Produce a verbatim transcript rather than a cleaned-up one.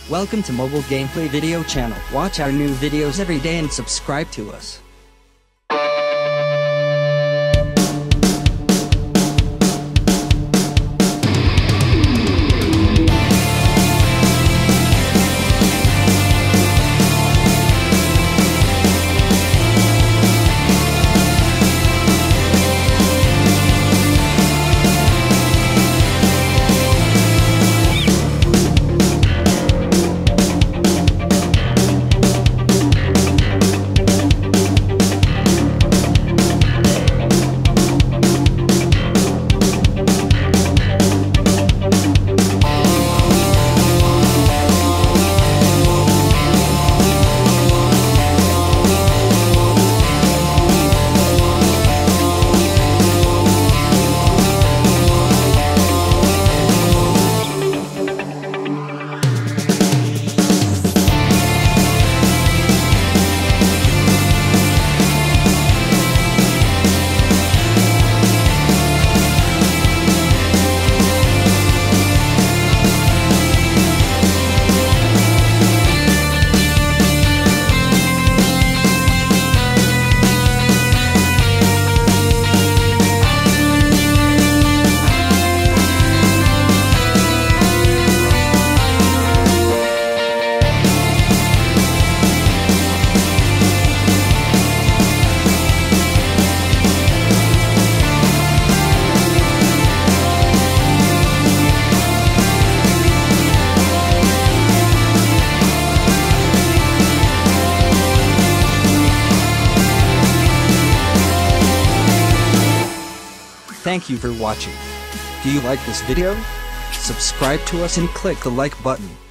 Welcome to Mobile Gameplay Video Channel. Watch our new videos every day and subscribe to us. Thank you for watching. Do you like this video? Subscribe to us and click the like button.